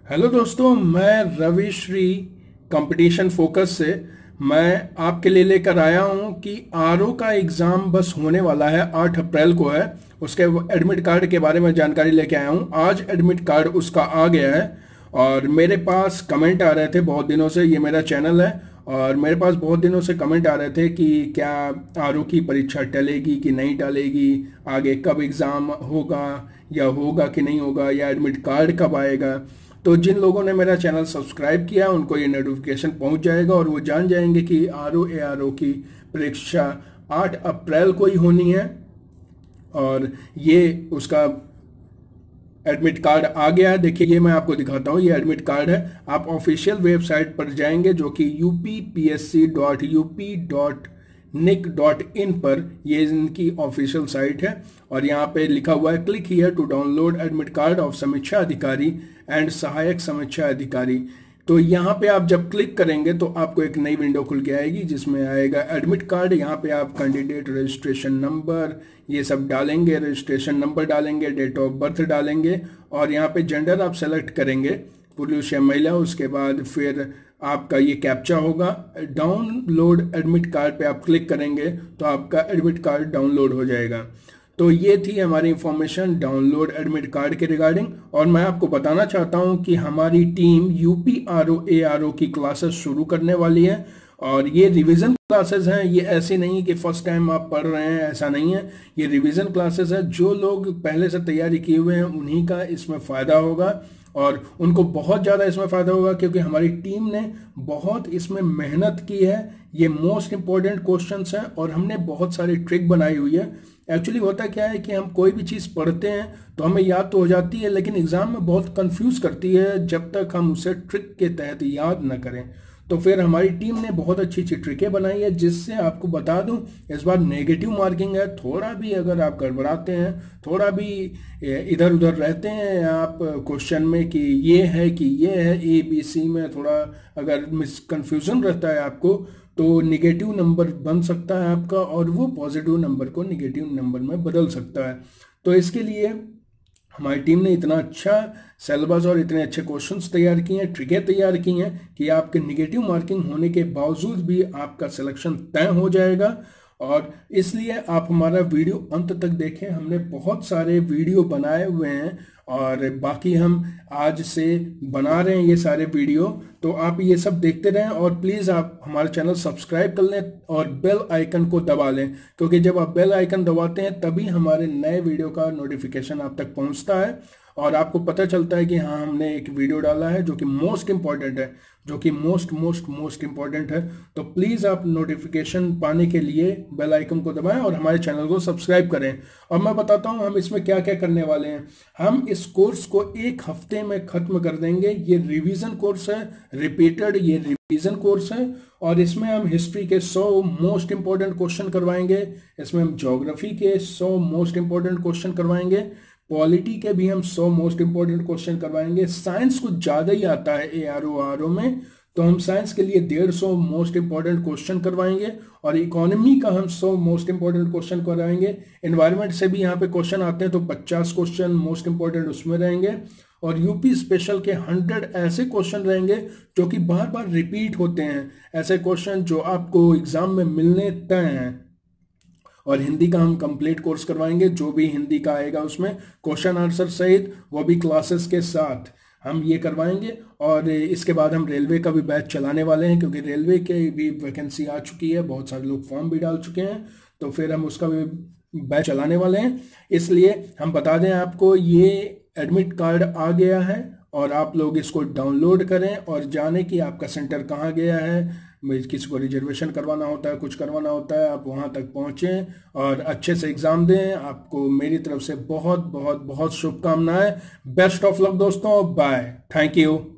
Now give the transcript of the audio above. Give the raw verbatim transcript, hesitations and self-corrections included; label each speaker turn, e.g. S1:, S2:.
S1: Hello दोस्तों, मैं Ravi Shri competition focus से मैं आपके लिए लेकर आया हूं कि आरओ का एग्ज़ाम बस होने वाला है। आठ अप्रैल को है। उसके एडमिट कार्ड के बारे में जानकारी लेके आया हूं। आज एडमिट कार्ड उसका आ गया है और मेरे पास कमेंट आ रहे थे बहुत दिनों से। ये मेरा चैनल है और मेरे पास बहुत दिनों से कमेंट आ रहे थे कि क्या आरओ की परीक्षा टलेगी कि नहीं टलेगी, आगे कब एग्ज़ाम होगा या होगा कि नहीं होगा, या एडमिट कार्ड कब आएगा। तो जिन लोगों ने मेरा चैनल सब्सक्राइब किया उनको ये नोटिफिकेशन पहुंच जाएगा और वो जान जाएंगे कि are O A R O की परीक्षा आठ अप्रैल को ही होनी है। और ये उसका एडमिट कार्ड आ गया है। देखिए, ये मैं आपको दिखाता हूँ। ये एडमिट कार्ड है। आप ऑफिशियल वेबसाइट पर जाएंगे जो कि U P P S C dot U P dot nic dot in पर, ये इनकी ऑफिशियल साइट है और यहाँ पे लिखा हुआ है click here to download admit card of समीक्षा अधिकारी एंड सहायक समीक्षा अधिकारी। तो यहाँ पे आप जब क्लिक करेंगे तो आपको एक नई विंडो खुल के आएगी जिसमें आएगा एडमिट कार्ड। यहाँ पे आप कैंडिडेट रजिस्ट्रेशन नंबर ये सब डालेंगे, रजिस्ट्रेशन नंबर डालेंगे, डेट ऑफ बर्थ डालेंगे और यहाँ पे जेंडर आप सेलेक्ट करेंगे, पुरुष या महिला। उसके बाद फिर आपका ये कैप्चा होगा। डाउनलोड एडमिट कार्ड पे आप क्लिक करेंगे तो आपका एडमिट कार्ड डाउनलोड हो जाएगा। तो ये थी हमारी इंफॉर्मेशन डाउनलोड एडमिट कार्ड के रिगार्डिंग। और मैं आपको बताना चाहता हूँ कि हमारी team UP R O A R O की क्लासेस शुरू करने वाली है और ये रिवीजन क्लासेस हैं। ये ऐसी नहीं कि फर्स्ट टाइम आप पढ़ रहे हैं, ऐसा नहीं है। ये रिवीजन क्लासेस है। जो लोग पहले से तैयारी किए हुए हैं उन्हीं का इसमें फ़ायदा होगा और उनको बहुत ज़्यादा इसमें फ़ायदा होगा क्योंकि हमारी टीम ने बहुत इसमें मेहनत की है। ये मोस्ट इम्पॉर्टेंट क्वेश्चंस हैं और हमने बहुत सारी ट्रिक बनाई हुई है। एक्चुअली होता क्या है कि हम कोई भी चीज़ पढ़ते हैं तो हमें याद तो हो जाती है, लेकिन एग्ज़ाम में बहुत कंफ्यूज करती है जब तक हम उसे ट्रिक के तहत याद न करें। तो फिर हमारी टीम ने बहुत अच्छी अच्छी ट्रिकें बनाई है जिससे आपको बता दूं इस बार नेगेटिव मार्किंग है। थोड़ा भी अगर आप गड़बड़ाते हैं, थोड़ा भी इधर उधर रहते हैं आप क्वेश्चन में कि ये है कि ये है, ए बी सी में थोड़ा अगर मिस कन्फ्यूज़न रहता है आपको, तो निगेटिव नंबर बन सकता है आपका और वो पॉजिटिव नंबर को निगेटिव नंबर में बदल सकता है। तो इसके लिए हमारी टीम ने इतना अच्छा सिलेबस और इतने अच्छे क्वेश्चंस तैयार किए हैं, ट्रिकें तैयार की हैं कि आपके निगेटिव मार्किंग होने के बावजूद भी आपका सिलेक्शन तय हो जाएगा। और इसलिए आप हमारा वीडियो अंत तक देखें। हमने बहुत सारे वीडियो बनाए हुए हैं और बाकी हम आज से बना रहे हैं ये सारे वीडियो। तो आप ये सब देखते रहें और प्लीज़ आप हमारा चैनल सब्सक्राइब कर लें और बेल आइकन को दबा लें, क्योंकि जब आप बेल आइकन दबाते हैं तभी हमारे नए वीडियो का नोटिफिकेशन आप तक पहुंचता है और आपको पता चलता है कि हाँ, हमने एक वीडियो डाला है जो कि मोस्ट इम्पॉर्टेंट है, जो कि मोस्ट मोस्ट मोस्ट इम्पॉर्टेंट है। तो प्लीज़ आप नोटिफिकेशन पाने के लिए बेल आइकन को दबाएं और हमारे चैनल को सब्सक्राइब करें। और मैं बताता हूं हम इसमें क्या क्या करने वाले हैं। हम इस कोर्स को एक हफ्ते में ख़त्म कर देंगे। ये रिवीजन कोर्स है, रिपीटेड ये रिवीजन कोर्स है और इसमें हम हिस्ट्री के सौ मोस्ट इंपॉर्टेंट क्वेश्चन करवाएंगे। इसमें हम ज्योग्राफी के सौ मोस्ट इंपॉर्टेंट क्वेश्चन करवाएंगे। पॉलिटी के भी हम सौ मोस्ट इंपॉर्टेंट क्वेश्चन करवाएंगे। साइंस कुछ ज़्यादा ही आता है ए आर ओ आर ओ में, तो हम साइंस के लिए डेढ़ सौ मोस्ट इंपॉर्टेंट क्वेश्चन करवाएंगे और इकोनॉमी का हम सौ मोस्ट इंपॉर्टेंट क्वेश्चन करवाएंगे। एनवायरनमेंट से भी यहाँ पे क्वेश्चन आते हैं तो पचास क्वेश्चन मोस्ट इंपॉर्टेंट उसमें रहेंगे। और यूपी स्पेशल के हंड्रेड ऐसे क्वेश्चन रहेंगे जो कि बार बार रिपीट होते हैं, ऐसे क्वेश्चन जो आपको एग्जाम में मिलने तय हैं। और हिंदी का हम कंप्लीट कोर्स करवाएंगे, जो भी हिंदी का आएगा उसमें क्वेश्चन आंसर सहित, वो भी क्लासेस के साथ हम ये करवाएंगे। और इसके बाद हम रेलवे का भी बैच चलाने वाले हैं क्योंकि रेलवे के भी वैकेंसी आ चुकी है, बहुत सारे लोग फॉर्म भी डाल चुके हैं, तो फिर हम उसका भी बैच चलाने वाले हैं। इसलिए हम बता दें आपको, ये एडमिट कार्ड आ गया है और आप लोग इसको डाउनलोड करें और जाने कि आपका सेंटर कहाँ गया है। किसी को रिजर्वेशन करवाना होता है, कुछ करवाना होता है, आप वहाँ तक पहुँचें और अच्छे से एग्ज़ाम दें। आपको मेरी तरफ से बहुत बहुत बहुत शुभकामनाएं। बेस्ट ऑफ लक दोस्तों। बाय। Thank you.